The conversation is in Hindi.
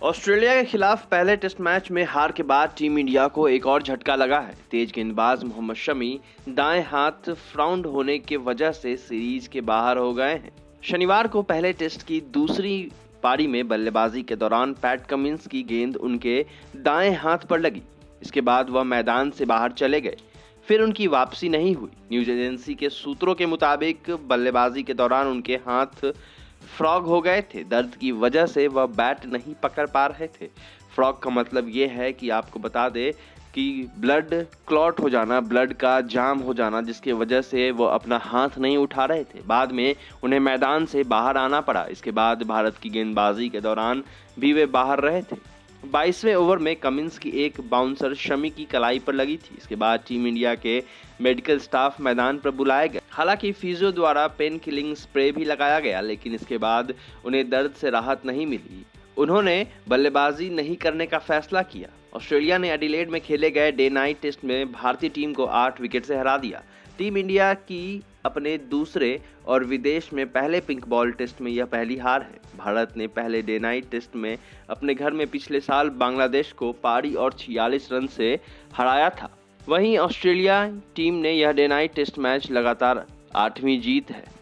ऑस्ट्रेलिया के खिलाफ पहले टेस्ट मैच में हार के बाद टीम इंडिया को एक और झटका लगा है। तेज गेंदबाज मोहम्मद शमी दाएं हाथ फ्राउंड होने की वजह से सीरीज के बाहर हो गए हैं। शनिवार को पहले टेस्ट की दूसरी पारी में बल्लेबाजी के दौरान पैट कमिंस की गेंद उनके दाएं हाथ पर लगी। इसके बाद वह मैदान से बाहर चले गए, फिर उनकी वापसी नहीं हुई। न्यूज एजेंसी के सूत्रों के मुताबिक बल्लेबाजी के दौरान उनके हाथ फ्रॉग हो गए थे। दर्द की वजह से वह बैट नहीं पकड़ पा रहे थे। फ्रॉग का मतलब ये है कि आपको बता दे कि ब्लड क्लॉट हो जाना, ब्लड का जाम हो जाना, जिसकी वजह से वो अपना हाथ नहीं उठा रहे थे। बाद में उन्हें मैदान से बाहर आना पड़ा। इसके बाद भारत की गेंदबाजी के दौरान भी वे बाहर रहे थे। 22वें ओवर में कमिंस की एक बाउंसर शमी की कलाई पर लगी थी। इसके बाद टीम इंडिया के मेडिकल स्टाफ मैदान पर बुलाया गया। हालांकि फिजियो द्वारा पेन किलिंग स्प्रे भी लगाया गया, लेकिन इसके बाद उन्हें दर्द से राहत नहीं मिली। उन्होंने बल्लेबाजी नहीं करने का फैसला किया। ऑस्ट्रेलिया ने एडिलेड में खेले गए डे नाइट टेस्ट में भारतीय टीम को 8 विकेट से हरा दिया। टीम इंडिया की अपने दूसरे और विदेश में पहले पिंक बॉल टेस्ट में यह पहली हार है। भारत ने पहले डे नाइट टेस्ट में अपने घर में पिछले साल बांग्लादेश को पारी और 46 रन से हराया था। वहीं ऑस्ट्रेलिया टीम ने यह डे नाइट टेस्ट मैच लगातार 8वीं जीत है।